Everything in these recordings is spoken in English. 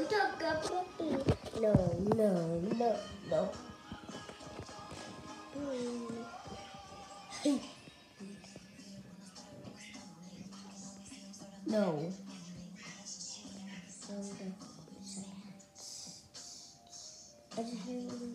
took a puppy. No, no, no, no. No. I just heard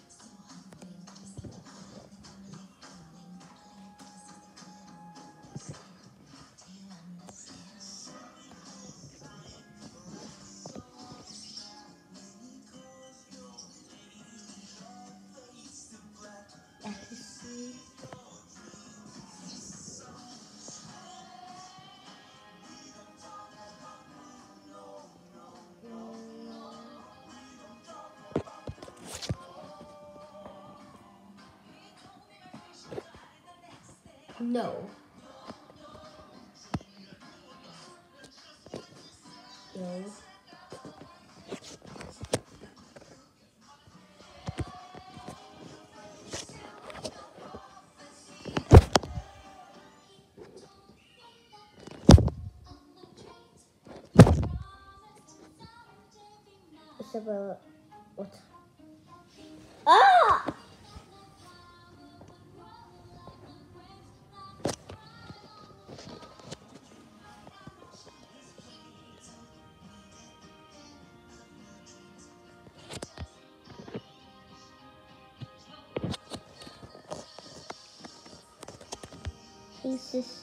no. No. It's about what? Ah! He's just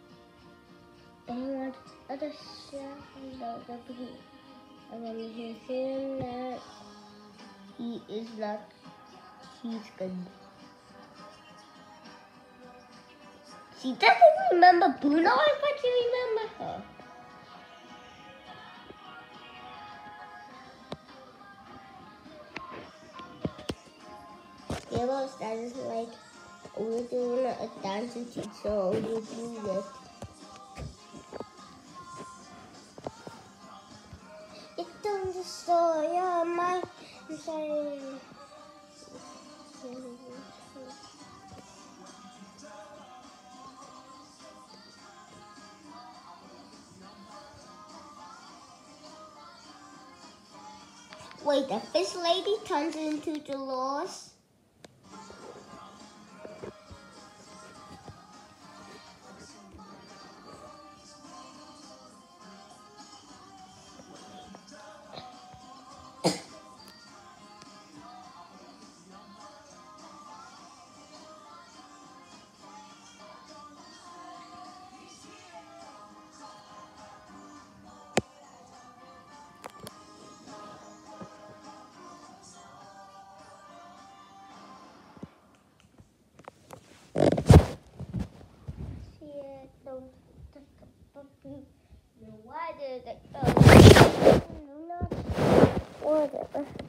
on the other side of the blue. And when he's saying that he is not, he's good. She doesn't remember Bruno. I thought you remember her. Yellow status like we're doing a dance teacher, so we do this. It's on the story of my sorry. Wait, the fish lady turns into Dolores? Why did it go? Whatever.